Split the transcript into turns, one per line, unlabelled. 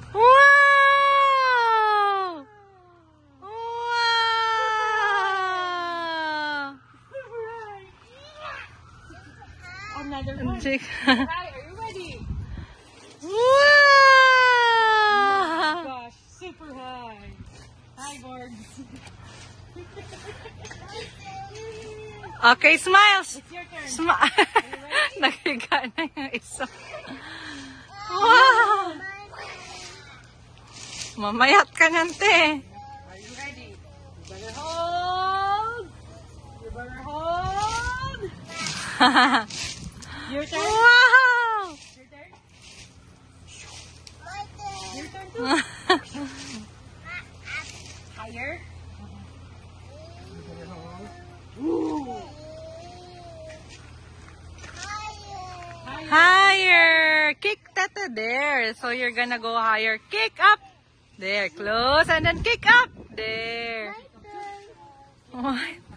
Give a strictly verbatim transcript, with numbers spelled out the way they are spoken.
Wow! Wow!
Another one.
Jake.
Hi, are you ready?
Wow!
Oh gosh, super high. Hi, Borgs.
Okay, smiles.
It's your turn.
Smile.
Are you ready?
Nakiga na yung isa. Wow! Mamayat ka niyan, te.
Are you ready? You better hold. You better hold. Your turn.
Wow!
Your turn. Your turn too. Higher. You better hold. Ooh.
Higher. Kick that there. So you're gonna go higher. Kick up. There. Close and then kick up. There. What?